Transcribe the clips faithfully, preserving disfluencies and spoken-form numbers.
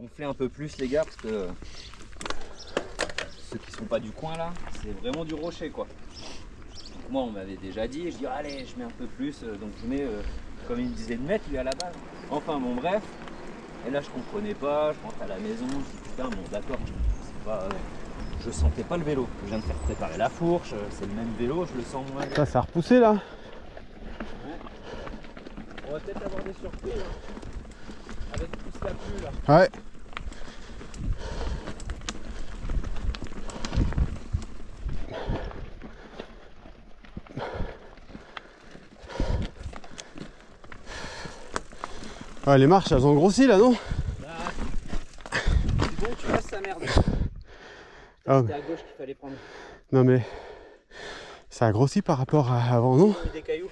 gonfler un peu plus les gars, parce que ceux qui sont pas du coin là, c'est vraiment du rocher quoi. Donc moi on m'avait déjà dit, je dis allez je mets un peu plus, donc je mets euh, comme il me disait de mettre lui à la base. Enfin bon bref, et là je comprenais pas, je rentre à la maison, je dis putain bon d'accord, c'est pas... Euh, je sentais pas le vélo, je viens de faire préparer la fourche, c'est le même vélo, je le sens moins. Ça, ça a repoussé là. Ouais. On va peut-être avoir des surprises hein. Avec tout ce qui a plu là. Ouais. Ouais, les marches elles ont grossi là, non? Bah, c'est bon, tu passes sa merde. Ah, C'était à gauche qu'il fallait prendre. non mais ça a grossi par rapport à avant, non? Des cailloux.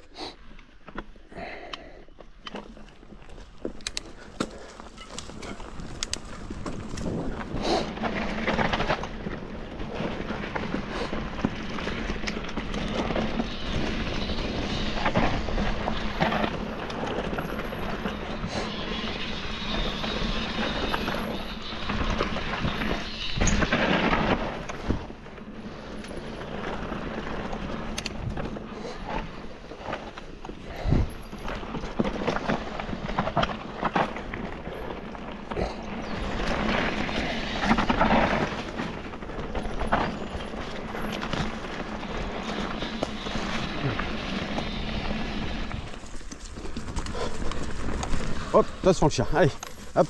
Hop, attention le chien, allez, hop.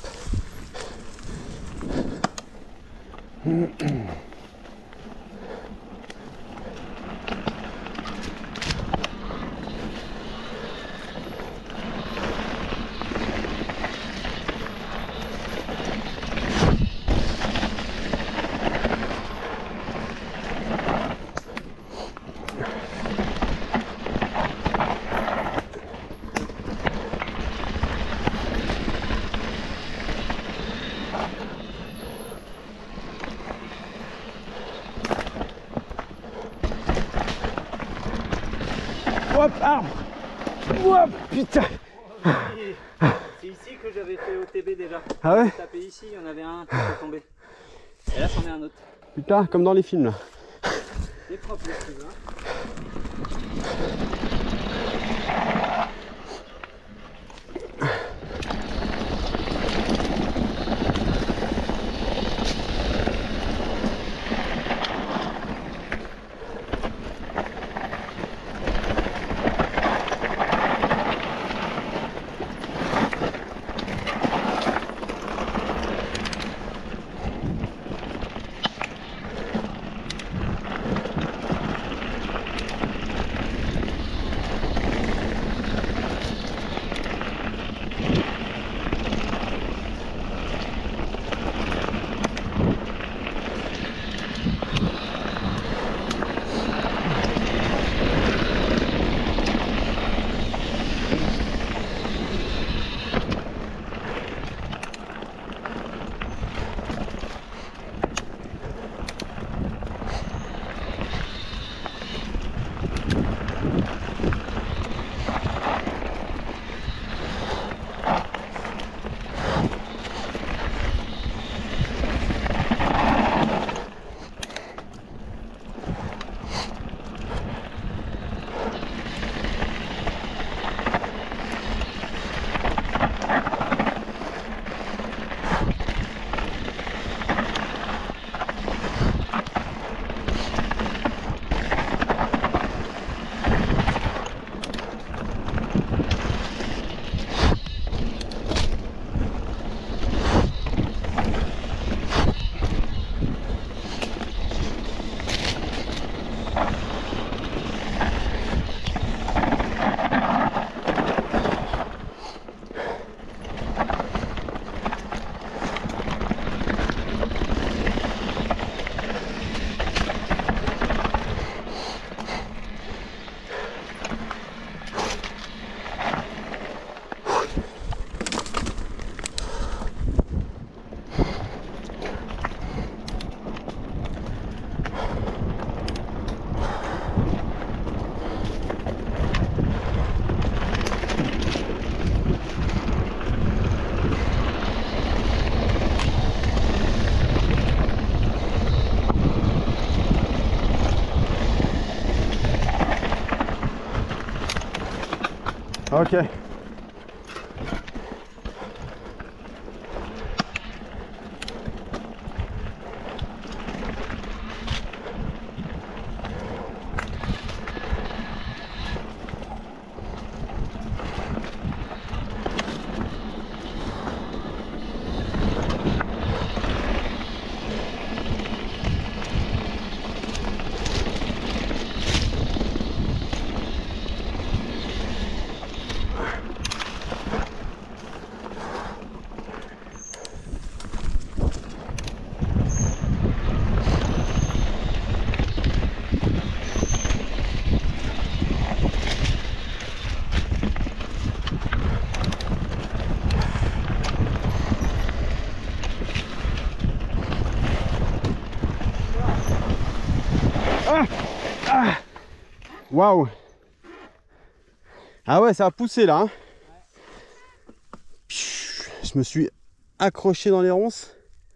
Hop, arbre. Hop, putain. C'est ici que j'avais fait O T B déjà. Ah ouais? J'ai tapé ici, il y en avait un qui est tombé. Et là c'en est un autre. Putain, comme dans les films là. C'est propre le truc hein. Ok. Waouh! Ah ouais, ça a poussé là. Hein. Je me suis accroché dans les ronces.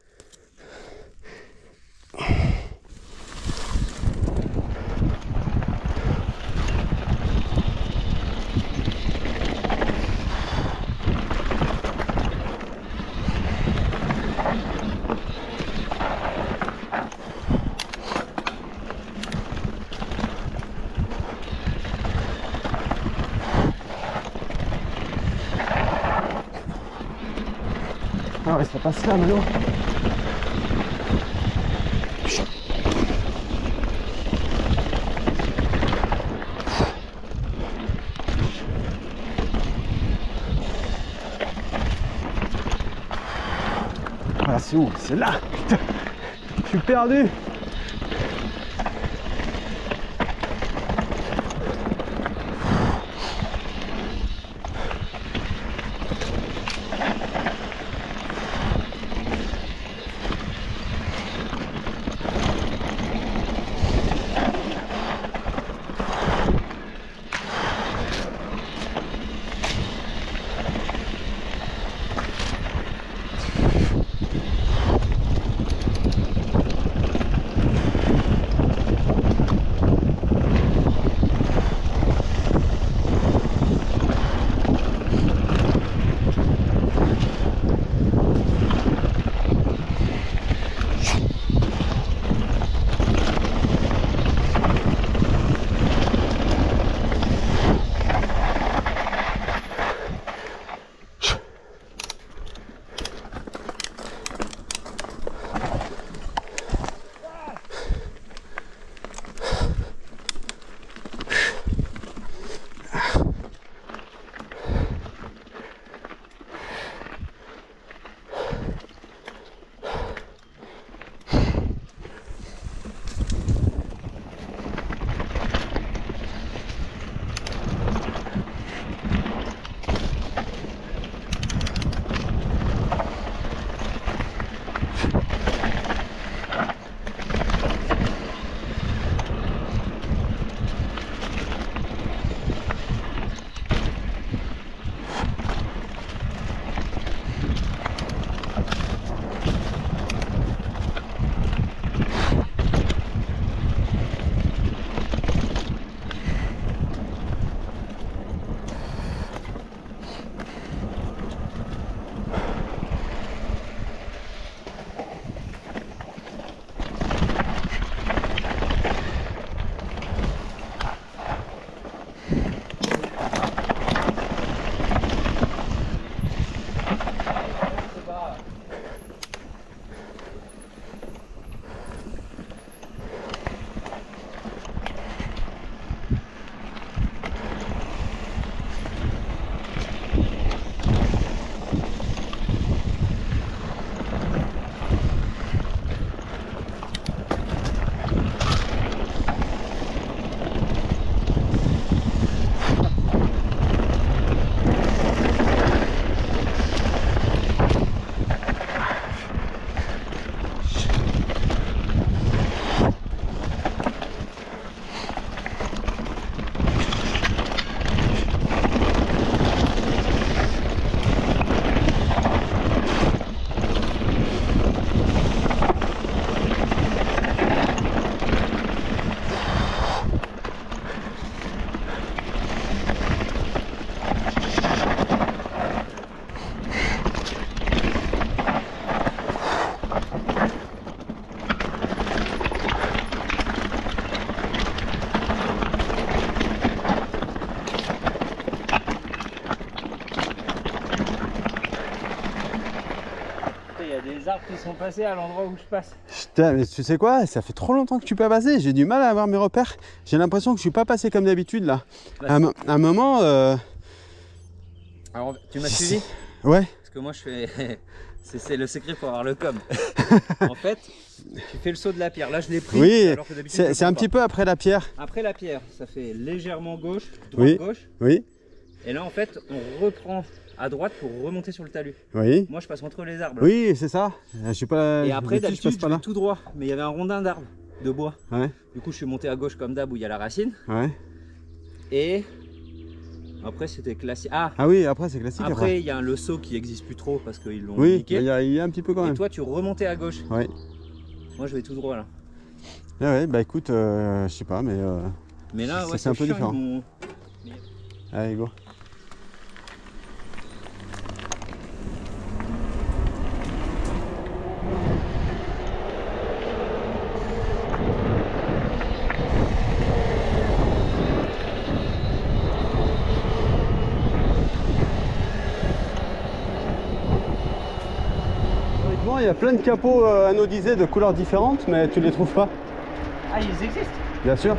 Ah ouais, ça passe là maintenant. Voilà, c'est où? C'est là. Putain, je suis perdu. il y a des arbres qui sont passés à l'endroit où je passe. Putain, mais tu sais quoi? Ça fait trop longtemps que tu peux pas passer. J'ai du mal à avoir mes repères. J'ai l'impression que je suis pas passé comme d'habitude là. Bah, à, un, à un moment. Euh... Alors, tu m'as suivi? Ouais. Parce que moi, je fais. C'est le secret pour avoir le com. En fait, tu fais le saut de la pierre. Là, je l'ai pris. Oui, c'est un pas. petit peu après la pierre. Après la pierre, ça fait légèrement gauche, droite, oui. gauche. Oui. Et là, en fait, on reprend à droite pour remonter sur le talus. Oui. Moi, je passe entre les arbres. Oui, c'est ça. Je suis pas. Et après, d'habitude, je, je vais tout droit. Mais il y avait un rondin d'arbre, de bois. Ouais. Du coup, je suis monté à gauche comme d'hab où il y a la racine. Ouais. Et après, c'était classique. Ah, ah oui, après, c'est classique. Après, il y a le saut qui n'existe plus trop parce qu'ils l'ont oui, niqué. Oui, il y, y a un petit peu quand même. Et toi, tu remontais à gauche. Oui. Moi, je vais tout droit là. Ah ouais, bah écoute, euh, je sais pas, mais. Euh, mais là, ouais, c'est un peu chiant, différent. Mon... Allez, go. Il y a plein de capots euh, anodisés de couleurs différentes, mais tu les trouves pas. Ah, ils existent? Bien sûr.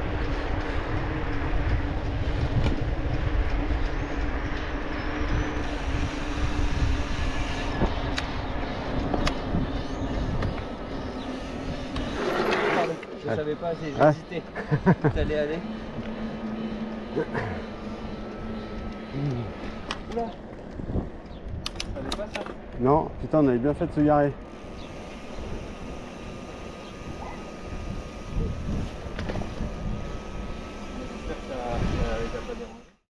Pardon, je ah. savais pas, j'ai ah. hésité. Où t'allais aller? Oula. Je savais pas ça. Non, putain, on avait bien fait de se garer.